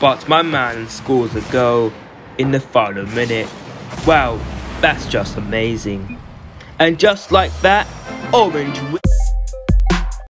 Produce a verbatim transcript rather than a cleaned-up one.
but my man scores a goal in the final minute. Wow, that's just amazing. And just like that, Orange wins.